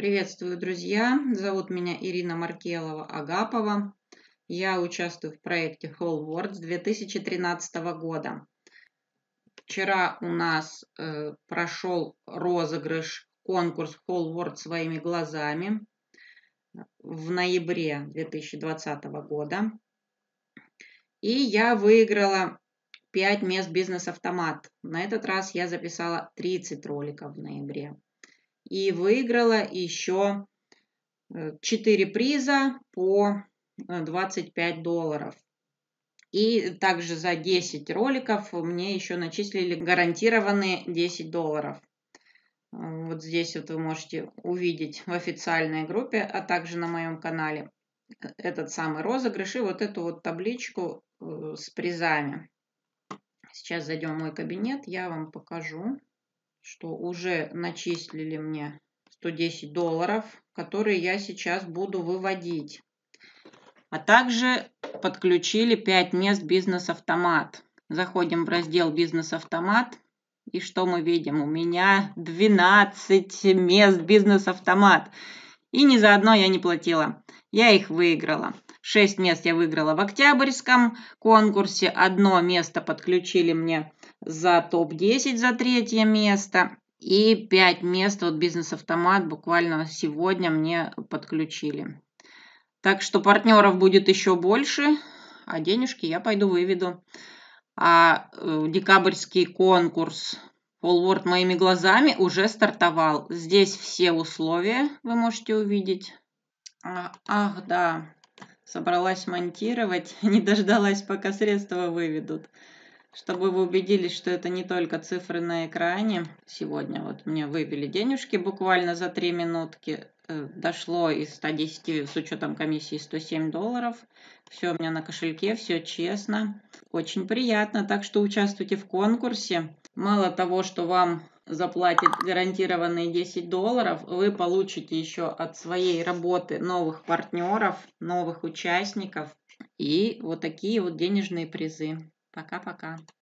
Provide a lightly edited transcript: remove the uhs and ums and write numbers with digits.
Приветствую, друзья! Зовут меня Ирина Маркелова-Агапова. Я участвую в проекте Whole World с 2013 года. Вчера у нас прошел розыгрыш, конкурс Whole World своими глазами в ноябре 2020 года. И я выиграла 5 мест бизнес-автомат. На этот раз я записала 30 роликов в ноябре. И выиграла еще 4 приза по $25. И также за 10 роликов мне еще начислили гарантированные $10. Вот здесь вот вы можете увидеть в официальной группе, а также на моем канале этот самый розыгрыш и вот эту вот табличку с призами. Сейчас зайдем в мой кабинет, я вам покажу, что уже начислили мне $110, которые я сейчас буду выводить. А также подключили 5 мест бизнес-автомат. Заходим в раздел бизнес-автомат. И что мы видим? У меня 12 мест бизнес-автомат. И ни за одно я не платила. Я их выиграла. 6 мест я выиграла в октябрьском конкурсе. 1 место подключили мне за топ-10 за 3 место. И 5 мест вот бизнес-автомат буквально сегодня мне подключили. Так что партнеров будет еще больше, а денежки я пойду выведу. А декабрьский конкурс Whole World моими глазами уже стартовал. Здесь все условия вы можете увидеть. Ах, да, собралась монтировать, не дождалась, пока средства выведут. Чтобы вы убедились, что это не только цифры на экране. Сегодня вот мне вывели денежки буквально за 3 минутки. Дошло из 110 с учетом комиссии $107. Все у меня на кошельке, все честно. Очень приятно. Так что участвуйте в конкурсе. Мало того, что вам заплатят гарантированные $10, вы получите еще от своей работы новых партнеров, новых участников и вот такие вот денежные призы. Пока-пока.